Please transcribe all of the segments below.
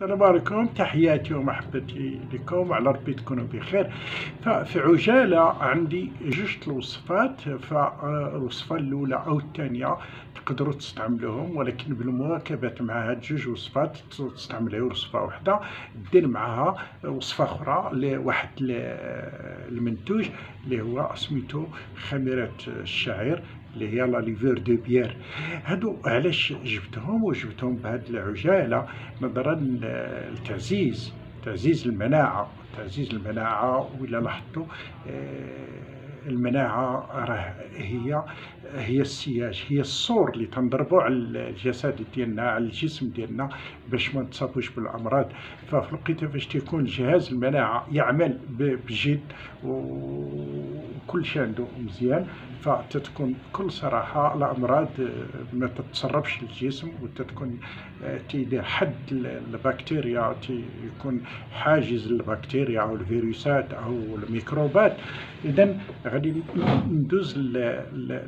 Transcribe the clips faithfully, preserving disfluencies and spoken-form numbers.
السلام عليكم، تحياتي ومحبتي لكم، على ربي تكونوا بخير. ففي عجالة عندي جوج الوصفات، فالوصفة الأولى أو الثانية تقدروا تستعملوهم، ولكن بالمواكبة مع هاد جوج وصفات تستعملوا وصفة واحدة دير معها وصفة أخرى لواحد المنتوج اللي هو سميتو خميرة الشعير اللي هي لا ليفور دو بيير. هادو علاش جبتهم وجبتهم بهاد العجالة؟ نظرا لتعزيز تعزيز المناعة تعزيز المناعة وإلا لاحظتوا المناعة راه هي هي السياج، هي السور اللي تنضربوا على الجسد ديالنا، على الجسم ديالنا، باش ما نتصابوش بالامراض. ففي الوقيته فاش تيكون جهاز المناعه يعمل بجد وكل شيء عنده مزيان، فتتكون بكل صراحه الامراض ما تتسربش للجسم، وتتكون تيدير حد البكتيريا، تيكون حاجز للبكتيريا او الفيروسات او الميكروبات. اذا غادي ندوز ل ل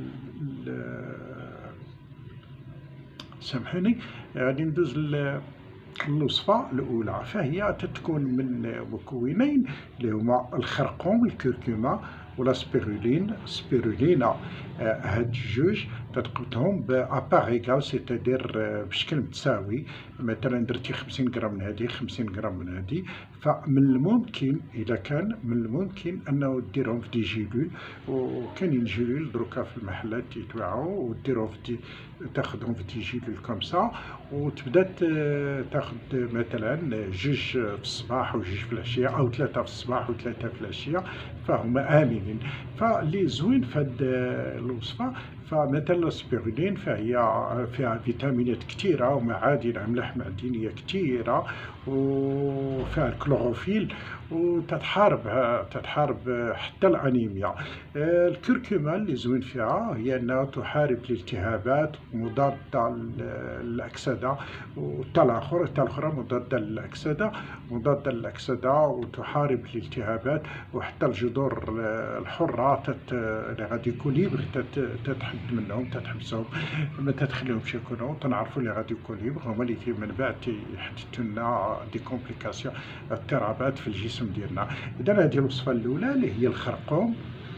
سامحوني غادي ندوز الوصفة الأولى، فهي تتكون من مكونين اللي هما الخرقوم الكركمة ولا سبيرولين سبيرولينا. آه هاد الجوج تتقبطهم بأباغيكال، سيتادير بشكل متساوي. مثلا درتي خمسين غرام من هادي خمسين غرام من هادي، فمن الممكن إذا كان من الممكن أنه ديرهم في دي جيلول، وكاينين جيلول دروكا في المحلات يتباعو، وديرهم في دي تاخدهم في دي جيلول كومسا، وتبدا تاخد مثلا جوج في الصباح وجوج في العشية، أو ثلاثة في الصباح وثلاثة في العشية، فهما آمنين. فاللي زوين في هاد الوصفة، فمثلا السبيرولين فهي فيها فيتامينات كثيرة ومعادن أملاح معدنية كثيرة، وفيها الكلوروفيل، وتتحارب تتحارب حتى الأنيميا. الكركمة اللي زوين فيها هي أنها تحارب الالتهابات، مضادة للأكسدة، والآخر حتى الأخرى مضادة للأكسدة مضادة للأكسدة وتحارب الالتهابات، وحتى الجذور الحرة اللي غادي يكون ليبر تتحد منهم، تتحبسهم، ما تتخليهمش يكونوا، تنعرفوا اللي غادي يكون ليبر هما اللي من بعد يحدثوا لنا دي كومبليكاسيون، اضطرابات في الجسم ديالنا. إذا هذه الوصفة الأولى اللي هي الخرقوم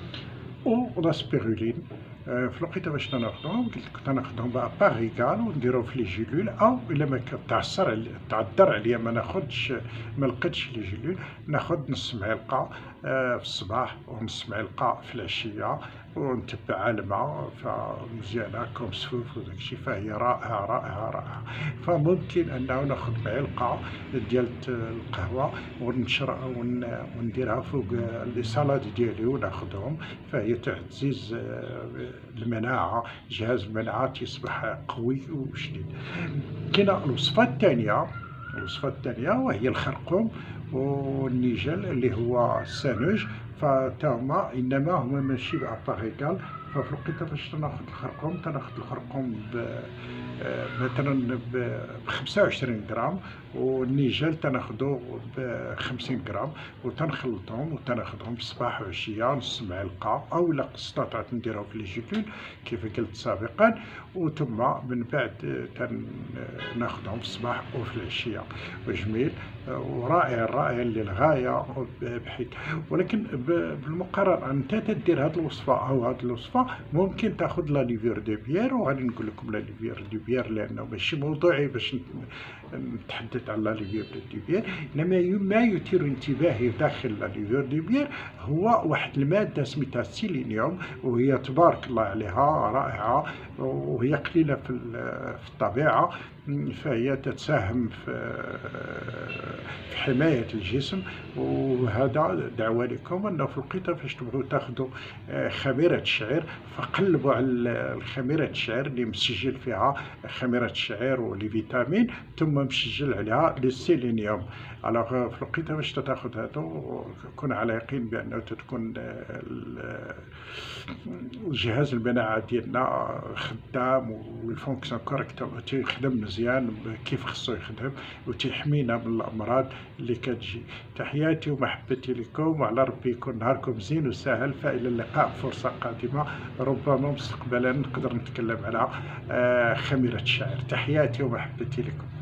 و سبيرولين. في الوقيته باش تناخذهم قلت لك تناخذهم باباغيكال ونديرهم في لي جيلول، او الا ما تعصر تعذر عليا ما ناخذش ما لقيتش لي جيلول، ناخذ نص معلقه في الصباح ونص معلقه في العشيه، ونتبعها الماء فمزيانه كوم سفوف وداكشي، فهي رائعه رائعه رائعه. فممكن انه ناخذ معلقه ديال القهوه ونشر ونديرها فوق لي سالاد ديالي وناخذهم، فهي تعزز المناعة، جهاز المناعة تصبح قوي وشديد. كاينه الوصفة الثانية الوصفة الثانية وهي الخرقوم والنيجل اللي هو السانوج، فتهما إنما هما ماشي بأباغيكال. ففي الوقيته باش تناخذ الخرقوم تناخذ الخرقوم ب مثلا ب خمسة وعشرين غرام، والنيجل تناخذو ب خمسين غرام، وتنخلطهم وتناخذهم الصباح وعشيه نص معلقه، او لا استطعت نديرهم في لي جيلول كيف قلت سابقا، وثم من بعد تناخذهم في الصباح وفي العشيه. وجميل ورائع رائع للغايه بحيث. ولكن بالمقارنه انت تدير هذه الوصفه او هذه الوصفه ممكن تاخذ لا ليفور دو بيير، وغادي نقول لكم لا ليفور دو بيير لانه ماشي موضوعي باش نتحدث على لا ليفور دو بيير، انما ما يثير انتباهي داخل لا ليفور دو بيير هو واحد الماده سميتها السيلينيوم، وهي تبارك الله عليها رائعه، وهي قليله في الطبيعه، فهي تتساهم في في حماية الجسم. وهذا دعوة لكم أنه في الوقيته فاش تبغوا تاخذوا خميرة الشعير، فقلبوا على خميرة الشعير اللي مسجل فيها خميرة الشعير ولي فيتامين، ثم مسجل عليها السيلينيوم. على في الوقيته باش تاخذ هذا كون على يقين بأنه تكون الجهاز المناعة ديالنا خدام والفونكسيون كوريكتوم تيخدم مزيان كيف خصو يخدم، وتيحمينا من الأمراض اللي كتجي. تحياتي ومحبتي لكم، وعلى ربي يكون نهاركم زين وسهل. فإلى اللقاء فرصة قادمة، ربما مستقبلا نقدر نتكلم على خميرة الشعير. تحياتي ومحبتي لكم.